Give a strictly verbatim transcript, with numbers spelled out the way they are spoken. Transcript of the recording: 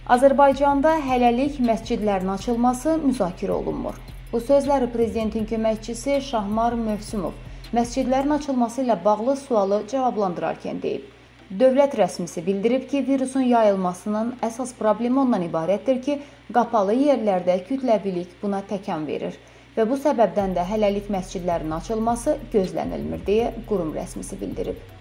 Azərbaycanda hələlik məscidlərin açılması müzakirə olunmur. Bu sözləri prezidentin köməkçisi Şahmar Mövsümov məscidlərin açılması ilə bağlı sualı cavablandırarkən deyib. Dövlət rəsmisi bildirib ki, virusun yayılmasının əsas problemi ondan ibarətdir ki, qapalı yerlərdə kütləvilik buna təkan verir və bu səbəbdən də hələlik məscidlərin açılması gözlənilmir deyə qurum rəsmisi bildirib.